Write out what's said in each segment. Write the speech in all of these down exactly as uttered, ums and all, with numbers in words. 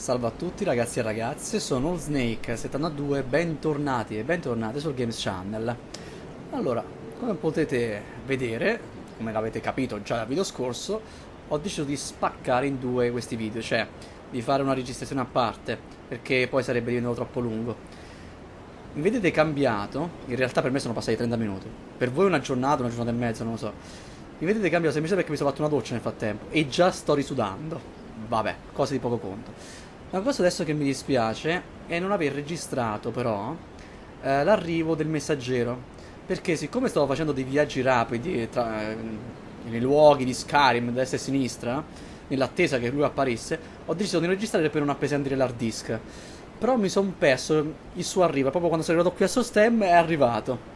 Salve a tutti ragazzi e ragazze, sono Snake settantadue, bentornati e bentornate sul Games Channel. Allora, come potete vedere, come l'avete capito già dal video scorso, ho deciso di spaccare in due questi video, cioè di fare una registrazione a parte, perché poi sarebbe diventato troppo lungo. Mi vedete cambiato, in realtà per me sono passati trenta minuti, per voi una giornata, una giornata e mezza, non lo so. Mi vedete cambiato semplicemente perché mi sono fatto una doccia nel frattempo e già sto risudando. Vabbè, cose di poco conto. La cosa adesso che mi dispiace è non aver registrato però eh, l'arrivo del messaggero, perché siccome stavo facendo dei viaggi rapidi tra, eh, nei luoghi di Skyrim destra e sinistra, nell'attesa che lui apparisse, ho deciso di non registrare per non appesantire l'hard disk. Però mi sono perso il suo arrivo, proprio quando sono arrivato qui a Sostem è arrivato.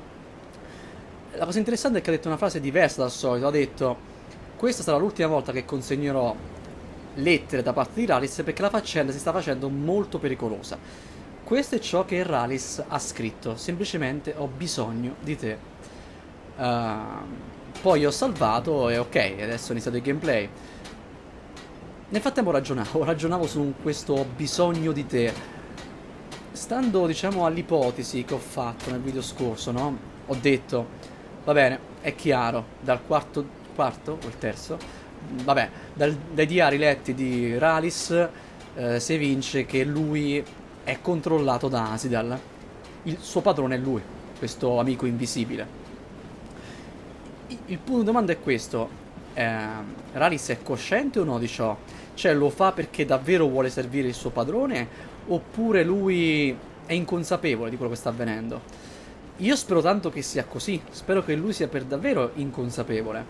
La cosa interessante è che ha detto una frase diversa dal solito, ha detto: questa sarà l'ultima volta che consegnerò lettere da parte di Ralis perché la faccenda si sta facendo molto pericolosa. Questo è ciò che Ralis ha scritto, semplicemente ho bisogno di te. Uh, poi ho salvato e ok, adesso ho iniziato il gameplay. Nel frattempo ragionavo, ragionavo su questo ho bisogno di te. Stando, diciamo, all'ipotesi che ho fatto nel video scorso, no? Ho detto, va bene, è chiaro, dal quarto, quarto o il terzo, vabbè, dal, dai diari letti di Ralis eh, si evince che lui è controllato da Asidal. Il suo padrone è lui, questo amico invisibile. Il, il punto di domanda è questo: eh, Ralis è cosciente o no di ciò? Cioè, lo fa perché davvero vuole servire il suo padrone, oppure lui è inconsapevole di quello che sta avvenendo? Io spero tanto che sia così, spero che lui sia per davvero inconsapevole.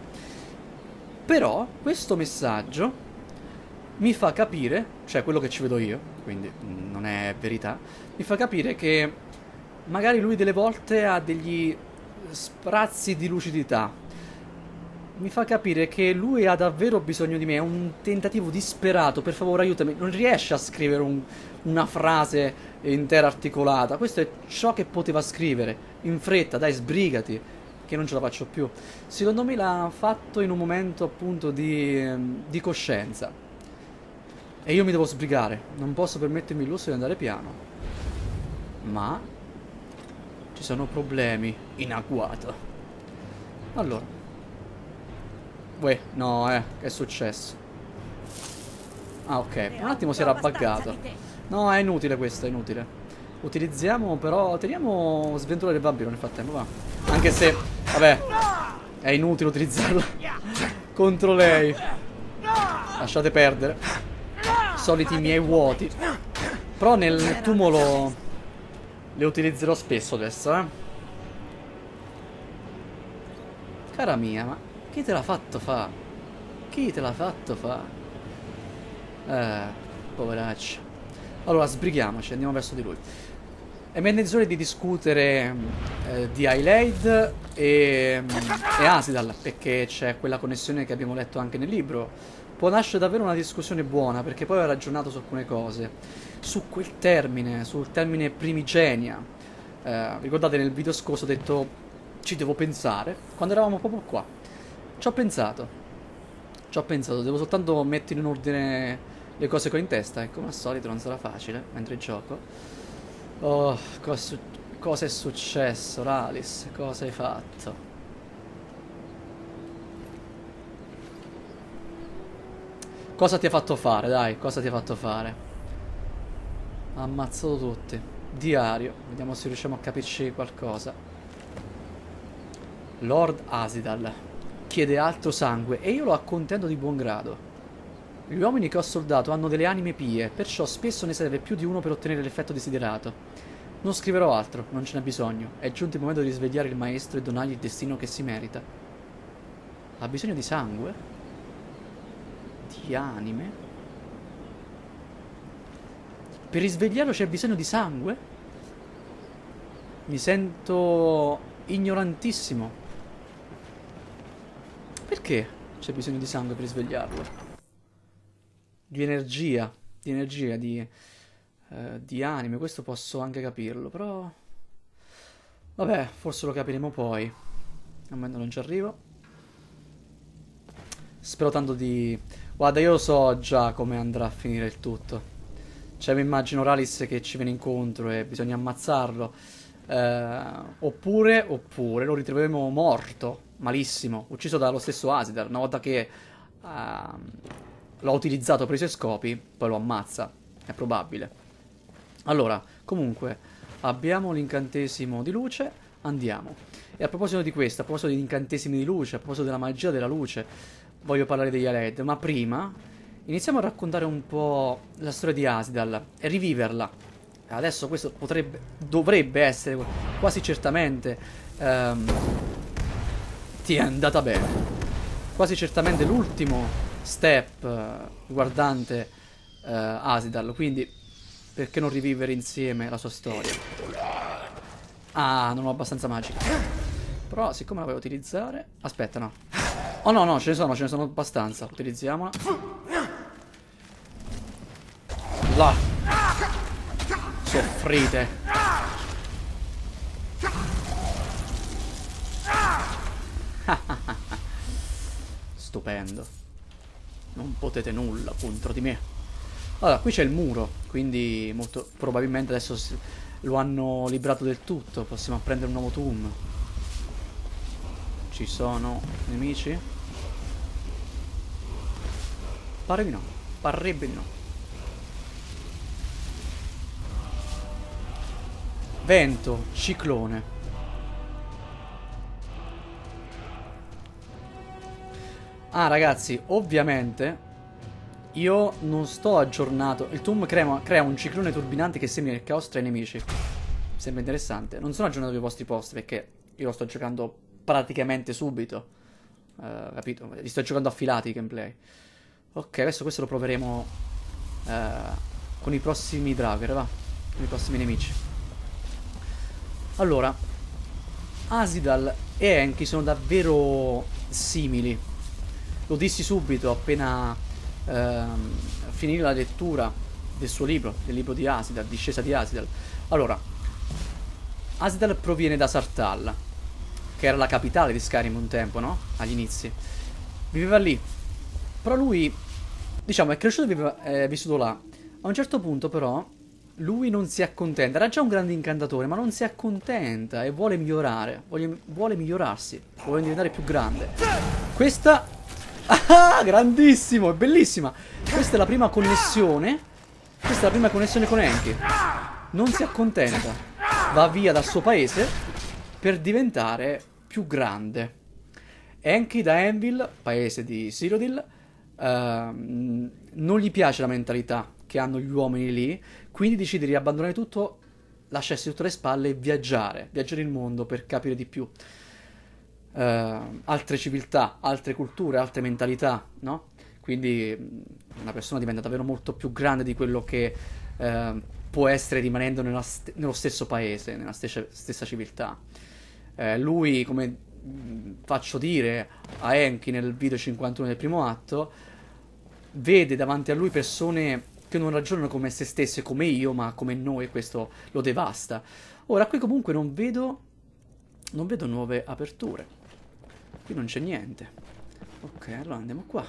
Però questo messaggio mi fa capire, cioè quello che ci vedo io, quindi non è verità, mi fa capire che magari lui delle volte ha degli sprazzi di lucidità. Mi fa capire che lui ha davvero bisogno di me, è un tentativo disperato, per favore aiutami, non riesce a scrivere un, una frase intera articolata, questo è ciò che poteva scrivere, in fretta, dai sbrigati, che non ce la faccio più. Secondo me l'ha fatto in un momento appunto di, di coscienza. E io mi devo sbrigare, non posso permettermi il lusso di andare piano. Ma ci sono problemi in agguato. Allora. Uè, no, eh, che è successo? Ah, ok, per un attimo si era buggato. No, è inutile questo, è inutile. Utilizziamo però, teniamo Sventura del Vampiro nel frattempo, va. Anche se, vabbè, è inutile utilizzarla contro lei. Lasciate perdere. Soliti miei vuoti. Però nel tumolo le utilizzerò spesso adesso, eh. Cara mia, ma chi te l'ha fatto fa? Chi te l'ha fatto fa? Eh, poveraccio. Allora, sbrighiamoci, andiamo verso di lui. È mia intenzione di discutere eh, di Ayleid e, e Asidal, perché c'è quella connessione che abbiamo letto anche nel libro. Può nascere davvero una discussione buona, perché poi ho ragionato su alcune cose. Su quel termine, sul termine primigenia. Eh, ricordate nel video scorso ho detto ci devo pensare, quando eravamo proprio qua. Ci ho pensato. Ci ho pensato, devo soltanto mettere in ordine le cose che ho in testa. E come al solito non sarà facile mentre gioco. Oh, cosa, cosa è successo, Ralis? Cosa hai fatto? Cosa ti ha fatto fare, dai? Cosa ti ha fatto fare? Ha ammazzato tutti. Diario. Vediamo se riusciamo a capirci qualcosa. Lord Asidal chiede altro sangue e io lo accontento di buon grado. Gli uomini che ho soldato hanno delle anime pie, perciò spesso ne serve più di uno per ottenere l'effetto desiderato. Non scriverò altro, non ce n'è bisogno. È giunto il momento di risvegliare il maestro e donargli il destino che si merita. Ha bisogno di sangue? Di anime? Per risvegliarlo c'è bisogno di sangue? Mi sento ignorantissimo. Perché c'è bisogno di sangue per risvegliarlo? Di energia, di energia, di, eh, di anime, questo posso anche capirlo, però... Vabbè, forse lo capiremo poi. Al momento non ci arrivo. Spero tanto di... Guarda, io so già come andrà a finire il tutto. Cioè mi immagino Rallis che ci viene incontro e bisogna ammazzarlo. Eh, oppure, oppure lo ritroveremo morto, malissimo, ucciso dallo stesso Asidar. Una volta che uh, l'ha utilizzato per i suoi scopi, poi lo ammazza. È probabile. Allora, comunque, abbiamo l'incantesimo di luce, andiamo. E a proposito di questo, a proposito di incantesimi di luce, a proposito della magia della luce, voglio parlare degli Aled, ma prima iniziamo a raccontare un po' la storia di Asidal e riviverla. Adesso questo potrebbe, dovrebbe essere quasi certamente um, ti è andata bene. Quasi certamente l'ultimo step uh, riguardante uh, Asidal, quindi perché non rivivere insieme la sua storia? Ah, non ho abbastanza magica. Però siccome la voglio utilizzare... Aspetta, no. Oh no, no, ce ne sono, ce ne sono abbastanza. Utilizziamola. Là. Soffrite. Stupendo. Non potete nulla contro di me. Allora, qui c'è il muro, quindi molto probabilmente adesso lo hanno liberato del tutto. Possiamo prendere un nuovo tomb. Ci sono nemici? Pare di no. Parrebbe di no. Vento, ciclone. Ah, ragazzi, ovviamente io non sto aggiornato. Il tomb crea, crea un ciclone turbinante che semina il caos tra i nemici. Sembra interessante. Non sono aggiornato ai vostri posti perché io lo sto giocando praticamente subito. Uh, capito? Li sto giocando affilati i gameplay. Ok, adesso questo lo proveremo uh, con i prossimi Draugr, va? Con i prossimi nemici. Allora, Asidal e Enki sono davvero simili. Lo dissi subito appena ehm, finì la lettura del suo libro, del libro di Asidal, Discesa di Asidal. Allora, Asidal proviene da Sartall, che era la capitale di Skyrim un tempo, no? Agli inizi. Viveva lì. Però lui, diciamo, è cresciuto e viveva, è vissuto là. A un certo punto, però, lui non si accontenta. Era già un grande incantatore, ma non si accontenta e vuole migliorare. Vuole, vuole migliorarsi. Vuole diventare più grande. Questa... Ah, grandissimo, è bellissima. Questa è la prima connessione. Questa è la prima connessione con Enki. Non si accontenta. Va via dal suo paese per diventare più grande. Enki da Anvil, paese di Cyrodiil, ehm, non gli piace la mentalità che hanno gli uomini lì, quindi decide di abbandonare tutto, lasciarsi tutto alle spalle e viaggiare, viaggiare il mondo per capire di più. Uh, altre civiltà, altre culture, altre mentalità, no? Quindi una persona diventa davvero molto più grande di quello che uh, può essere rimanendo nella st nello stesso paese, nella stessa, stessa civiltà. Uh, lui, come mh, faccio dire a Enki nel video cinquantuno del primo atto, vede davanti a lui persone che non ragionano come se stesse, come io, ma come noi, e questo lo devasta. Ora, qui comunque non vedo, non vedo nuove aperture. Qui non c'è niente. Ok, allora andiamo qua.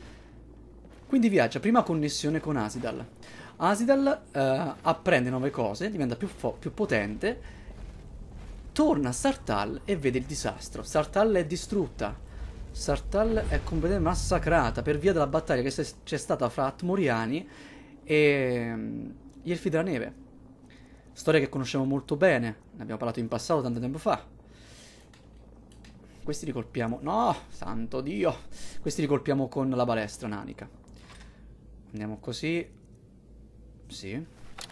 Quindi viaggia, prima connessione con Asidal. Asidal uh, apprende nuove cose, diventa più, più potente, torna a Sartall e vede il disastro. Sartall è distrutta. Sartall è completamente massacrata per via della battaglia che c'è stata fra Atmoriani e um, gli Elfi della Neve. Storia che conosciamo molto bene, ne abbiamo parlato in passato tanto tempo fa. Questi li colpiamo... No, santo Dio! Questi li colpiamo con la balestra nanica. Andiamo così. Sì.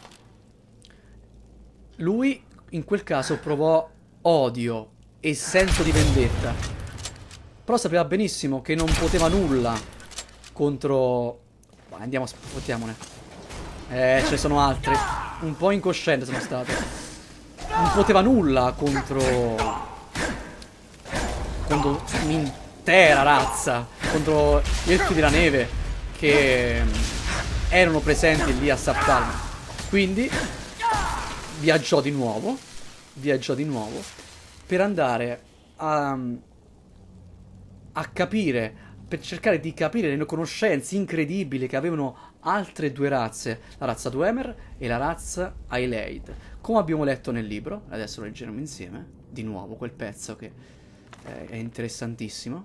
Lui, in quel caso, provò odio e senso di vendetta. Però sapeva benissimo che non poteva nulla contro... Vai, andiamo, sfottiamone. Eh, ce ne sono altri. Un po' incosciente sono stato. Non poteva nulla contro... contro un'intera razza, contro gli Elfi della Neve che erano presenti lì a Sartall. Quindi viaggiò di nuovo, viaggiò di nuovo per andare a, a capire, per cercare di capire le conoscenze incredibili che avevano altre due razze, la razza Dwemer e la razza Ayleid, come abbiamo letto nel libro. Adesso lo leggeremo insieme, di nuovo quel pezzo che è interessantissimo.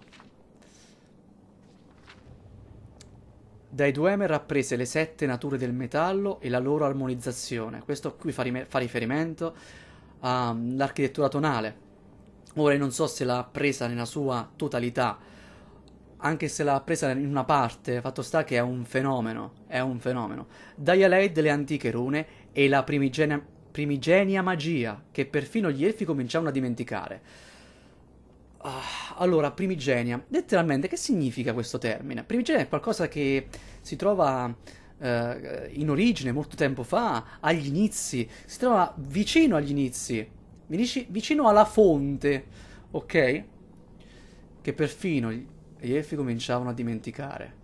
Dai Dwemer apprese le sette nature del metallo e la loro armonizzazione. Questo qui fa, fa riferimento all'architettura tonale. Ora io non so se l'ha presa nella sua totalità, anche se l'ha presa in una parte, fatto sta che è un fenomeno, è un fenomeno. Dai Ayleid le antiche rune e la primigenia, primigenia magia, che perfino gli elfi cominciavano a dimenticare. Ah, allora, primigenia, letteralmente che significa questo termine? Primigenia è qualcosa che si trova eh, in origine, molto tempo fa, agli inizi, si trova vicino agli inizi, vicino alla fonte, ok? Che perfino gli elfi cominciavano a dimenticare.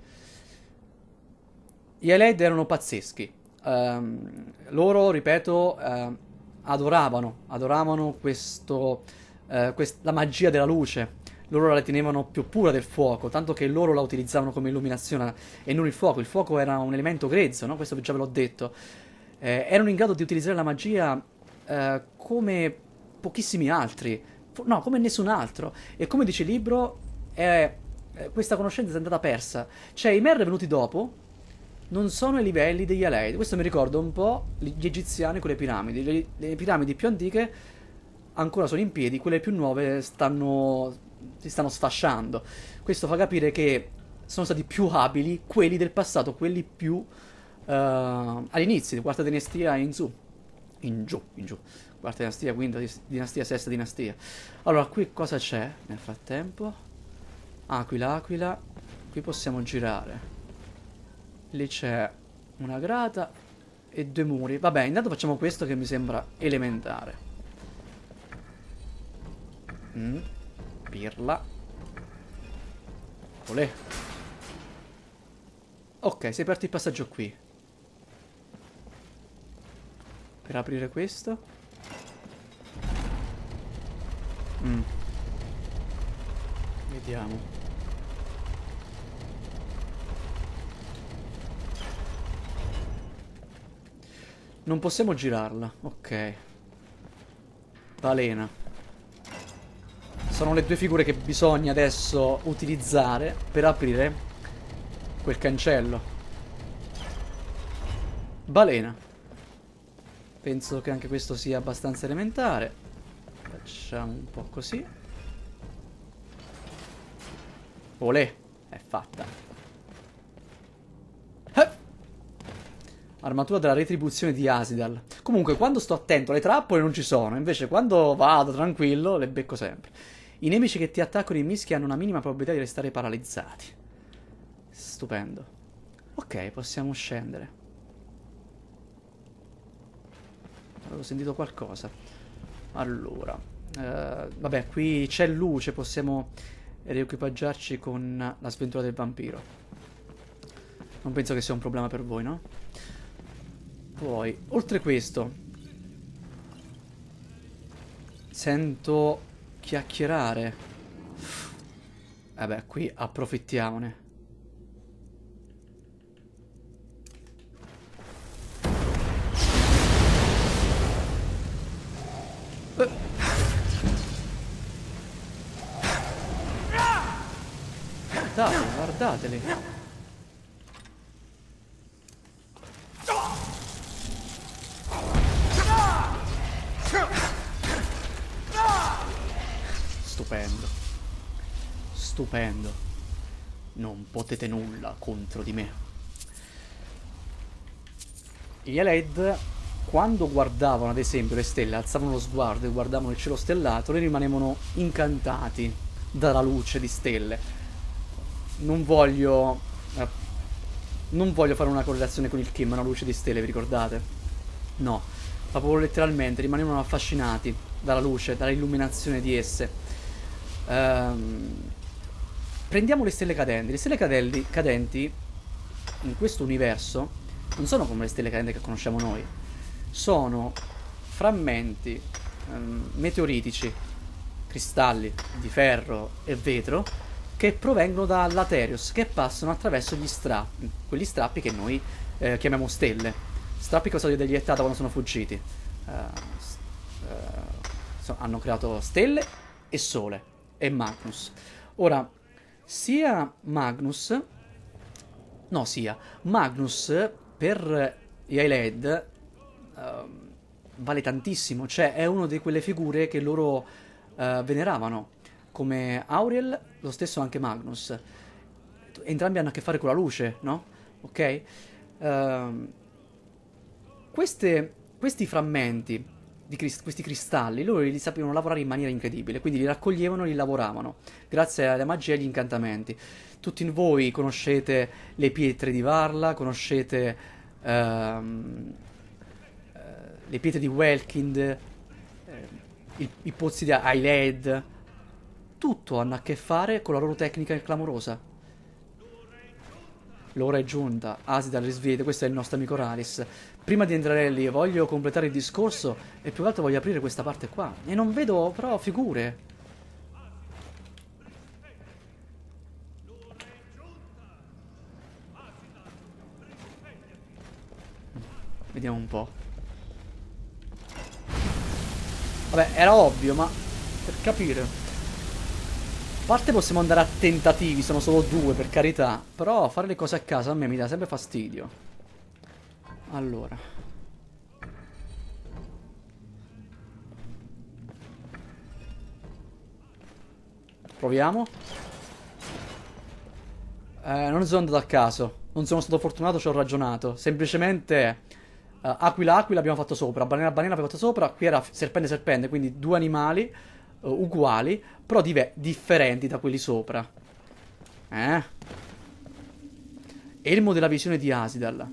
Gli Ayleid erano pazzeschi. Um, loro, ripeto, uh, adoravano, adoravano questo, uh, quest la magia della luce. Loro la tenevano più pura del fuoco, tanto che loro la utilizzavano come illuminazione e non il fuoco. Il fuoco era un elemento grezzo, no? Questo già ve l'ho detto. Eh, erano in grado di utilizzare la magia uh, come pochissimi altri, no, come nessun altro. E come dice il libro, è... questa conoscenza è andata persa. Cioè, i Mer venuti dopo non sono ai livelli degli Ayleid. Questo mi ricorda un po' gli egiziani con le piramidi. Le, le piramidi più antiche ancora sono in piedi, quelle più nuove stanno, si stanno sfasciando. Questo fa capire che sono stati più abili quelli del passato, quelli più uh, all'inizio, di quarta dinastia in su. In giù, in giù. Quarta dinastia, quinta dinastia, sesta dinastia. Allora, qui cosa c'è nel frattempo? Aquila, aquila. Qui possiamo girare. Lì c'è una grata e due muri. Vabbè, intanto facciamo questo che mi sembra elementare. Mm. Pirla. Olè. Ok, si è aperto il passaggio qui. Per aprire questo. Mm. Vediamo. Non possiamo girarla, ok. Balena. Sono le due figure che bisogna adesso utilizzare per aprire quel cancello. Balena. Penso che anche questo sia abbastanza elementare. Facciamo un po' così. Olè, è fatta. Armatura della retribuzione di Asidal. Comunque, quando sto attento le trappole non ci sono. Invece, quando vado tranquillo, le becco sempre. I nemici che ti attaccano in mischia hanno una minima probabilità di restare paralizzati. Stupendo. Ok, possiamo scendere. Avevo sentito qualcosa. Allora. Eh, vabbè, qui c'è luce. Possiamo riequipaggiarci con la sventura del vampiro. Non penso che sia un problema per voi, no? Poi, oltre questo, sento chiacchierare. Vabbè, qui approfittiamone. Eh. Dai, guardateli. Stupendo. Stupendo. Non potete nulla contro di me. Gli Ayleid, quando guardavano ad esempio le stelle, alzavano lo sguardo e guardavano il cielo stellato, ne rimanevano incantati dalla luce di stelle. Non voglio... Eh, non voglio fare una correlazione con il Kim, una luce di stelle, vi ricordate? No, proprio letteralmente rimanevano affascinati dalla luce, dall'illuminazione di esse. Um, prendiamo le stelle cadenti. Le stelle cadenti, cadenti in questo universo non sono come le stelle cadenti che conosciamo noi. Sono frammenti um, meteoritici, cristalli di ferro e vetro che provengono da Laterios, che passano attraverso gli strappi, quegli strappi che noi eh, chiamiamo stelle. Strappi che sono stati deiettati quando sono fuggiti. Uh, uh, so, hanno creato stelle e sole e Magnus. Ora, sia Magnus, no sia, Magnus per gli Aelid uh, vale tantissimo, cioè è una di quelle figure che loro uh, veneravano. Come Auriel, lo stesso anche Magnus. Entrambi hanno a che fare con la luce, no? Ok? Uh, queste, questi frammenti, di crist questi cristalli, loro li sapevano lavorare in maniera incredibile, quindi li raccoglievano e li lavoravano, grazie alla magia e agli incantamenti. Tutti voi conoscete le pietre di Varla, conoscete uh, uh, le pietre di Welkind, uh, i, i pozzi di Aelid. Tutto hanno a che fare con la loro tecnica clamorosa. L'ora è giunta, Asidal risveglia, questo è il nostro amico Ralis. Prima di entrare lì voglio completare il discorso e più che altro voglio aprire questa parte qua. E non vedo però figure. Vediamo un po'. Vabbè, era ovvio, ma per capire. A parte possiamo andare a tentativi, sono solo due per carità, però fare le cose a casa a me mi dà sempre fastidio. Allora. Proviamo. Eh, non sono andato a caso, non sono stato fortunato, ci ho ragionato. Semplicemente uh, Aquila Aquila abbiamo fatto sopra, Balena Balena abbiamo fatto sopra, qui era Serpente Serpente, quindi due animali uh, uguali, però differenti da quelli sopra. Eh? Elmo della visione di Asidal.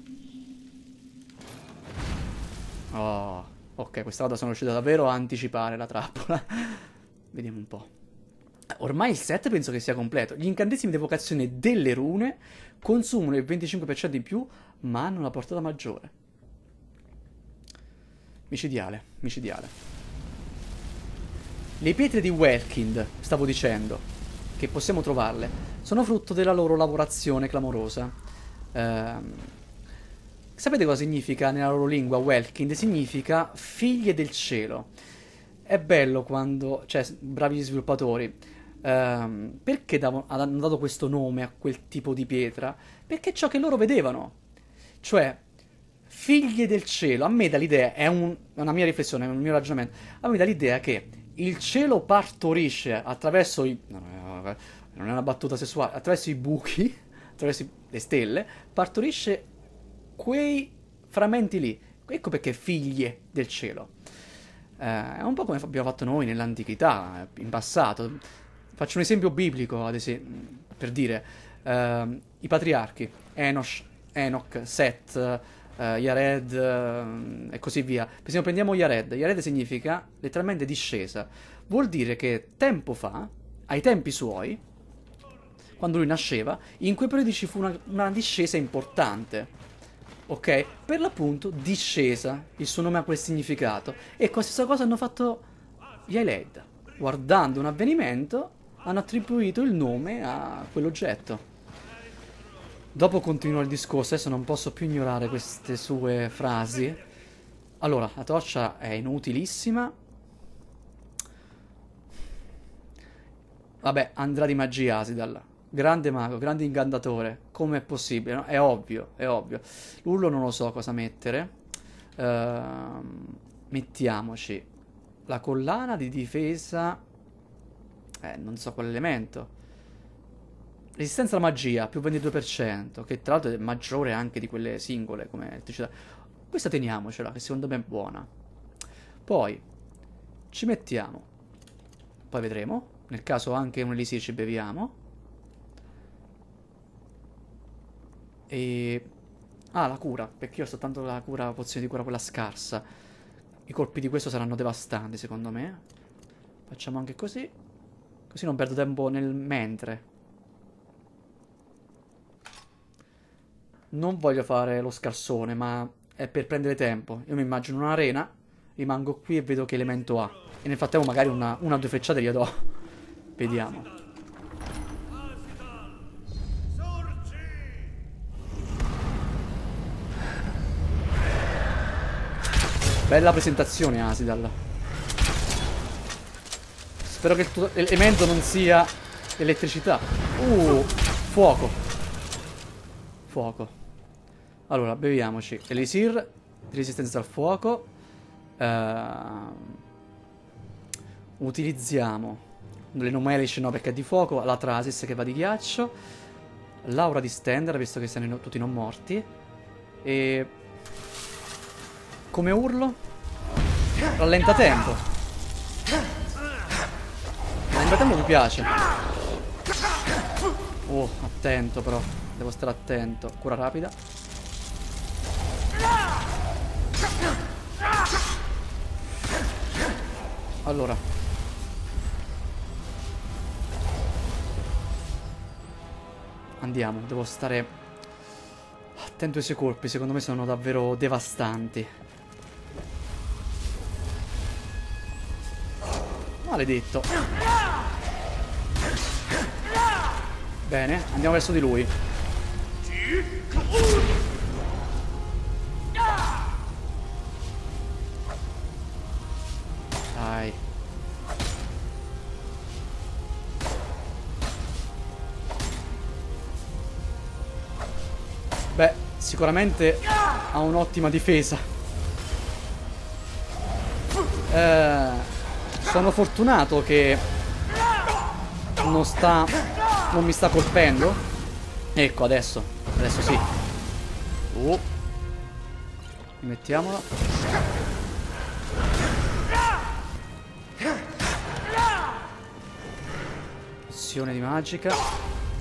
Oh, ok, questa volta sono riuscito davvero a anticipare la trappola. Vediamo un po'. Ormai il set penso che sia completo. Gli incantesimi di evocazione delle rune consumano il venticinque per cento in più, ma hanno la portata maggiore. Micidiale, micidiale. Le pietre di Welkind, stavo dicendo, che possiamo trovarle, sono frutto della loro lavorazione clamorosa. Ehm... Sapete cosa significa nella loro lingua Welkind? Significa figlie del cielo. È bello quando... cioè, bravi gli sviluppatori. Ehm, perché davo, hanno dato questo nome a quel tipo di pietra? Perché è ciò che loro vedevano. Cioè, figlie del cielo. A me dà l'idea, è un, una mia riflessione, è un mio ragionamento, a me dà l'idea che il cielo partorisce attraverso i... no, non è una battuta sessuale, attraverso i buchi, attraverso le stelle, partorisce quei frammenti lì. Ecco perché figlie del cielo. Eh, è un po' come abbiamo fatto noi nell'antichità, in passato. Faccio un esempio biblico, ad esempio, per dire, eh, i patriarchi, Enosh, Enoch, Set, eh, Yared eh, e così via. Per esempio prendiamo Yared. Yared significa letteralmente discesa. Vuol dire che tempo fa, ai tempi suoi, quando lui nasceva, in quei periodi ci fu una, una discesa importante. Ok? Per l'appunto discesa, il suo nome ha quel significato. E questa cosa hanno fatto gli Aelid. Guardando un avvenimento, hanno attribuito il nome a quell'oggetto. Dopo continua il discorso, adesso non posso più ignorare queste sue frasi. Allora, la torcia è inutilissima. Vabbè, andrà di magia Asidal. Grande mago, grande incantatore. Come è possibile? No? È ovvio, è ovvio. L'urlo non lo so cosa mettere. Uh, mettiamoci la collana di difesa. Eh, non so quale elemento. Resistenza alla magia, più ventidue per cento. Che tra l'altro è maggiore anche di quelle singole come elettricità. Questa teniamocela, che secondo me è buona. Poi ci mettiamo. Poi vedremo. Nel caso anche un elisir ci beviamo. E... ah, la cura, perché io ho soltanto la cura, la pozione di cura quella scarsa. I colpi di questo saranno devastanti secondo me. Facciamo anche così. Così non perdo tempo nel mentre. Non voglio fare lo scarsone, ma è per prendere tempo. Io mi immagino un'arena, rimango qui e vedo che elemento ha. E nel frattempo magari una, una o due frecciate glielo do. Vediamo. Bella presentazione, Asidal. Spero che il tuo elemento non sia elettricità. Uh, fuoco. Fuoco. Allora, beviamoci. Elisir, resistenza al fuoco. Uh, utilizziamo l'Enomelish, no, perché è di fuoco. La Trasis che va di ghiaccio. L'aura di Stender, visto che siamo tutti non morti. E... come urlo? Rallenta tempo. Rallenta tempo mi piace. Oh, attento però. Devo stare attento. Cura rapida. Allora. Andiamo, devo stare attento ai suoi colpi, secondo me sono davvero devastanti. Maledetto. Bene, andiamo verso di lui. Dai. Beh, sicuramente ha un'ottima difesa. Eh, sono fortunato che non sta, non mi sta colpendo. Ecco, adesso, adesso sì. Oh. Mettiamola. Azione di magica.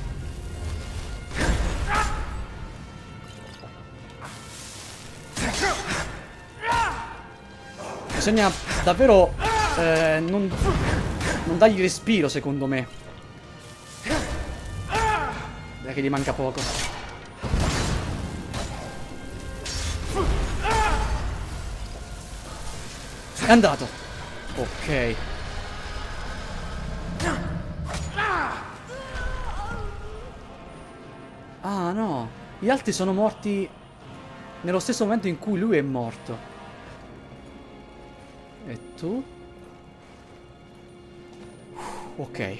Bisogna davvero eh, non, non dargli respiro, secondo me. Dai che gli manca poco. È andato. Ok. Ah no, gli altri sono morti nello stesso momento in cui lui è morto. E tu? Ok.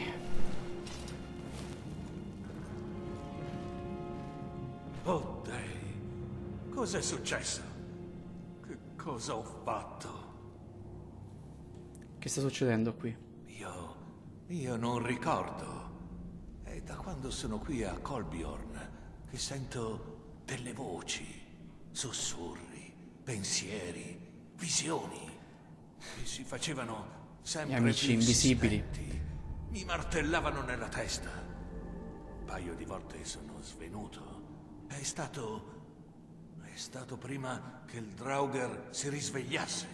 Oh Dei, cos'è successo? Che cosa ho fatto? Che sta succedendo qui? Io... io non ricordo. È da quando sono qui a Colbjorn che sento delle voci, sussurri, pensieri, visioni. E si facevano sempre Gli amici più invisibili. insistenti. Mi martellavano nella testa. Un paio di volte sono svenuto. È stato... è stato prima che il Draugr si risvegliasse.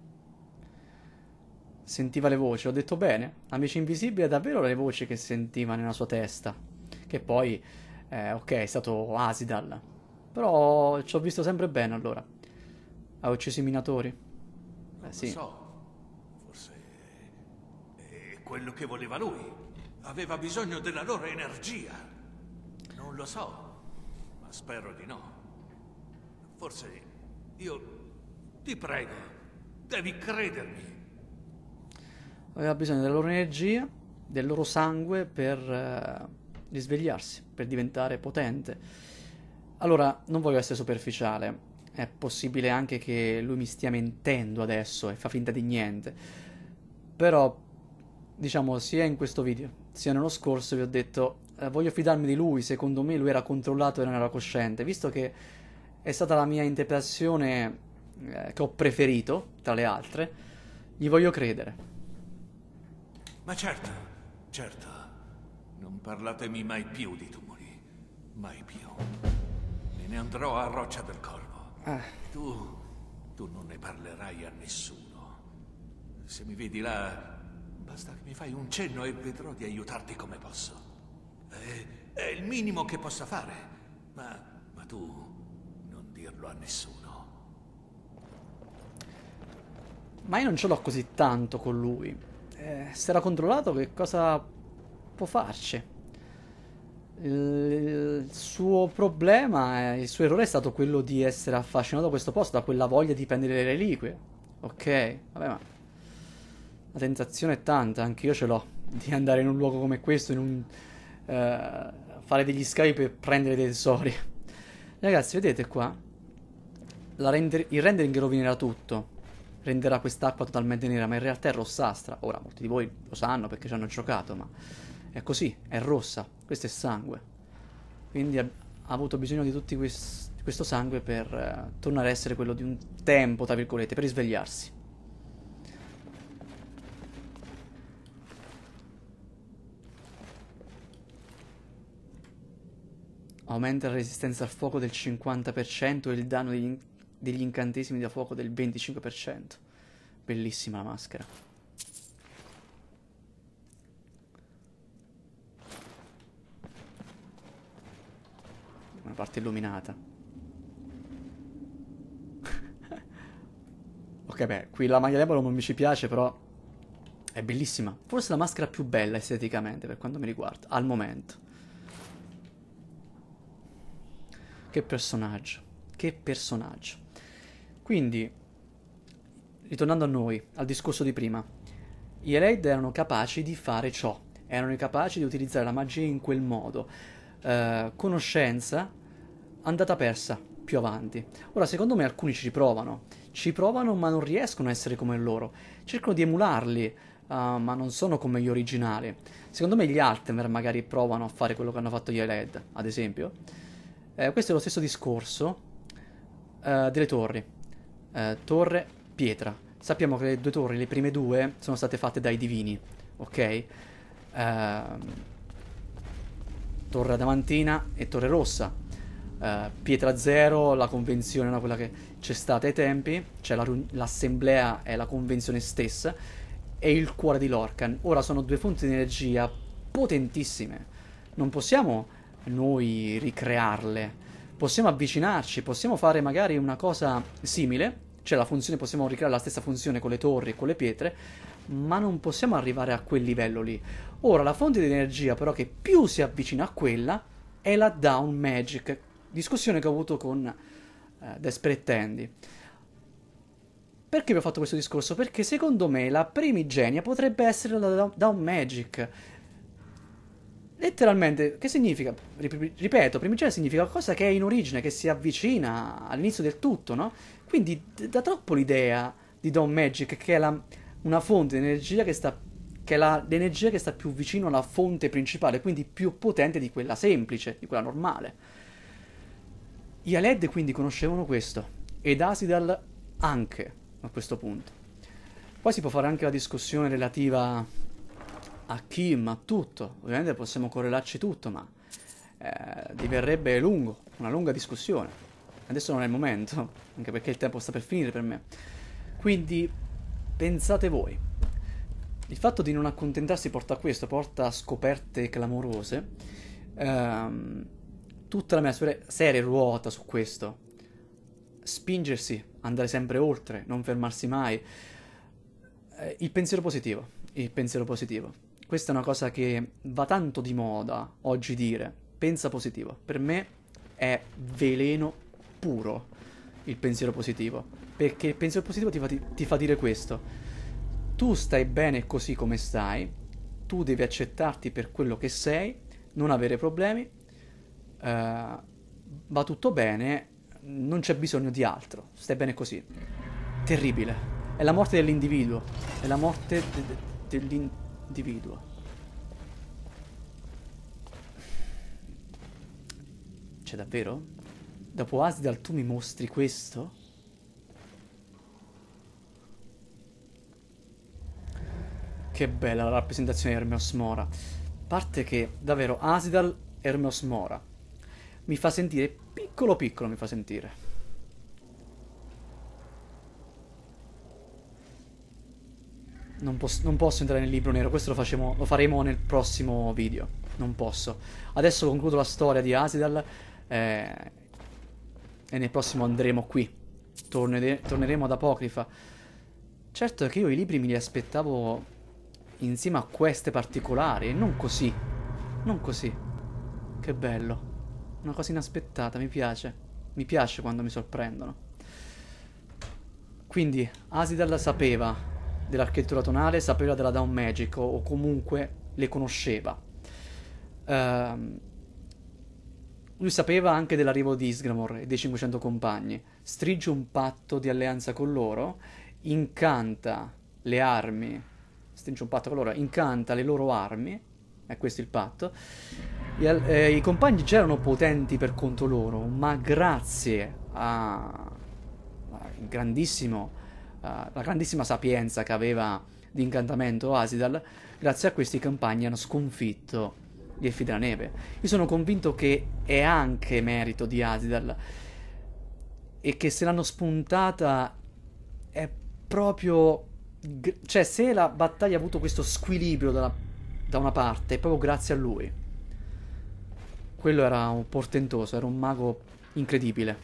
Sentiva le voci, ho detto bene. Amici invisibili è davvero le voci che sentiva nella sua testa. Che poi, eh, ok, è stato Asidal. Però ci ho visto sempre bene allora. Ha ucciso i minatori. Non Eh sì. lo so. Forse è quello che voleva lui. Aveva bisogno della loro energia. Non lo so, ma spero di no. Forse io ti prego, devi credermi. Aveva bisogno della loro energia, del loro sangue per eh, risvegliarsi, per diventare potente. Allora, non voglio essere superficiale. È possibile anche che lui mi stia mentendo adesso e fa finta di niente. Però, diciamo, sia in questo video, sia nello scorso vi ho detto eh, voglio fidarmi di lui, secondo me lui era controllato e non era cosciente. Visto che è stata la mia interpretazione eh, che ho preferito, tra le altre, gli voglio credere. Ma certo, certo. Non parlatemi mai più di tumori. Mai più. Me ne andrò a Roccia del Corvo. Ah. Tu... tu non ne parlerai a nessuno. Se mi vedi là, basta che mi fai un cenno e vedrò di aiutarti come posso. È, è il minimo che possa fare. Ma... ma tu non dirlo a nessuno. Ma io non ce l'ho così tanto con lui. Eh, se era controllato, che cosa può farci? Il, il suo problema, eh, il suo errore è stato quello di essere affascinato da questo posto, da quella voglia di prendere le reliquie. Ok, vabbè, ma la tentazione è tanta, anche io ce l'ho, di andare in un luogo come questo, in un... eh, fare degli scavi per prendere dei tesori. Ragazzi, vedete qua? La render- il rendering rovinerà tutto. Renderà quest'acqua totalmente nera, ma in realtà è rossastra. Ora, molti di voi lo sanno perché ci hanno giocato, ma è così, è rossa. Questo è sangue. Quindi ha, ha avuto bisogno di tutti quest- questo sangue per eh, tornare a essere quello di un tempo, tra virgolette, per risvegliarsi. Aumenta la resistenza al fuoco del cinquanta per cento e il danno degli, in- degli incantesimi da fuoco del venticinque per cento. Bellissima la maschera. Una parte illuminata. Ok, beh, qui la maglia d'ebano non mi ci piace, però è bellissima. Forse la maschera più bella esteticamente, per quanto mi riguarda, al momento. Che personaggio. Che personaggio. Quindi, ritornando a noi, al discorso di prima, gli Eled erano capaci di fare ciò. Erano capaci di utilizzare la magia in quel modo. Eh, conoscenza andata persa più avanti. Ora, secondo me alcuni ci provano. Ci provano, ma non riescono a essere come loro. Cercano di emularli, uh, ma non sono come gli originali. Secondo me gli Altemer magari provano a fare quello che hanno fatto gli Eled, ad esempio. Eh, questo è lo stesso discorso eh, delle torri. Eh, torre, pietra. Sappiamo che le due torri, le prime due, sono state fatte dai divini, ok? Ehm, torre adamantina e torre rossa. Eh, pietra zero, la convenzione era quella che c'è stata ai tempi, cioè la riun- l'assemblea è la convenzione stessa, e il cuore di Lorcan. Ora sono due fonti di energia potentissime. Non possiamo noi ricrearle. Possiamo avvicinarci, possiamo fare magari una cosa simile, cioè la funzione, possiamo ricreare la stessa funzione con le torri e con le pietre, ma non possiamo arrivare a quel livello lì. Ora, la fonte di energia però che più si avvicina a quella è la Down Magic, discussione che ho avuto con eh, Desperate Andy. Perché vi ho fatto questo discorso? Perché secondo me la primigenia potrebbe essere la Down Magic. Letteralmente, che significa? Ripeto, primigenia significa qualcosa che è in origine, che si avvicina all'inizio del tutto, no? Quindi da troppo l'idea di Dawn Magic, che è la, una fonte di energia che sta, che è la, l'energia che sta più vicino alla fonte principale, quindi più potente di quella semplice, di quella normale. Gli Aled quindi conoscevano questo, ed Asidal anche a questo punto. Poi si può fare anche la discussione relativa a Kim, a tutto. Ovviamente possiamo correlarci tutto, ma eh, diverrebbe lungo, una lunga discussione. Adesso non è il momento, anche perché il tempo sta per finire per me. Quindi pensate voi. Il fatto di non accontentarsi porta a questo, porta a scoperte clamorose. Ehm, tutta la mia serie ruota su questo. Spingersi, andare sempre oltre, non fermarsi mai. Eh, il pensiero positivo, il pensiero positivo. Questa è una cosa che va tanto di moda oggi dire. Pensa positivo. Per me è veleno puro il pensiero positivo. Perché il pensiero positivo ti fa, ti, ti fa dire questo. Tu stai bene così come stai. Tu devi accettarti per quello che sei. Non avere problemi. Uh, va tutto bene. Non c'è bisogno di altro. Stai bene così. Terribile. È la morte dell'individuo. È la morte de- de- dell'individuo. Individuo. Cioè, davvero? Dopo Asdal tu mi mostri questo? Che bella la rappresentazione di Hermeos Mora. A parte che, davvero, Asdal Hermeos Mora mi fa sentire piccolo piccolo, mi fa sentire. Non, pos- non posso entrare nel libro nero, questo lo, facemo, lo faremo nel prossimo video. Non posso. Adesso concludo la storia di Asidal eh, e nel prossimo andremo qui. Tornere- torneremo ad Apocrifa. Certo è che io i libri me li aspettavo insieme a queste particolari, e non così. Non così. Che bello. Una cosa inaspettata, mi piace. Mi piace quando mi sorprendono. Quindi Asidal sapeva dell'architettura tonale, sapeva della Down Magic, o, o comunque le conosceva. Ehm, lui sapeva anche dell'arrivo di Isgramor e dei cinquecento compagni. Stringe un patto di alleanza con loro, incanta le armi, stringe un patto con loro, incanta le loro armi, è questo il patto. I, eh, i compagni già erano potenti per conto loro, ma grazie a, a grandissimo, a, la grandissima sapienza che aveva di incantamento Asidal, grazie a questi i compagni hanno sconfitto gli Elfi della Neve. Io sono convinto che è anche merito di Asidal e che se l'hanno spuntata è proprio... cioè, se la battaglia ha avuto questo squilibrio da, da una parte è proprio grazie a lui. Quello era un portentoso, era un mago incredibile.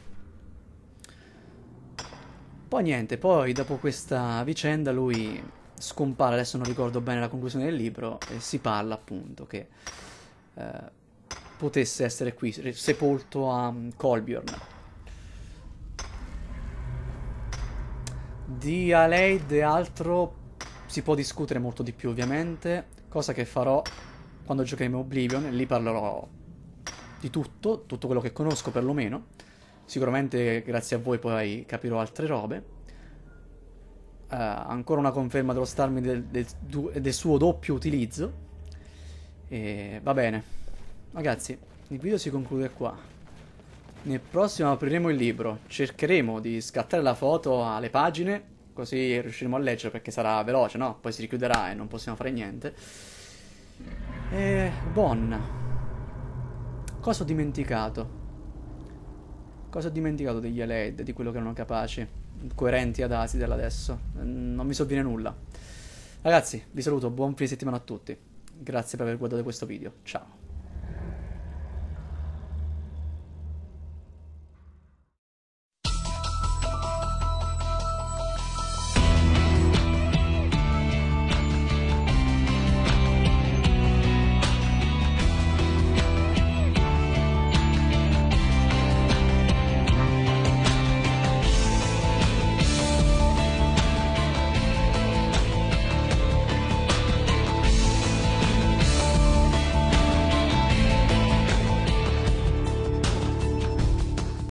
Poi niente, poi dopo questa vicenda lui scompare, adesso non ricordo bene la conclusione del libro, e si parla appunto che eh, potesse essere qui, sepolto a Kolbjorn. Di Aleid e altro si può discutere molto di più ovviamente, cosa che farò quando giocheremo Oblivion, e lì parlerò di tutto, tutto quello che conosco perlomeno. Sicuramente grazie a voi poi capirò altre robe. Uh, ancora una conferma dello Starmie del, del, del suo doppio utilizzo. E va bene. Ragazzi, il video si conclude qua. Nel prossimo apriremo il libro. Cercheremo di scattare la foto alle pagine, così riusciremo a leggere, perché sarà veloce, no? Poi si richiuderà e non possiamo fare niente. E... Bon. Cosa ho dimenticato? Cosa ho dimenticato degli Aleid, di quello che erano capaci, coerenti ad Asidal adesso? Non mi sovviene nulla. Ragazzi, vi saluto, buon fine settimana a tutti. Grazie per aver guardato questo video. Ciao.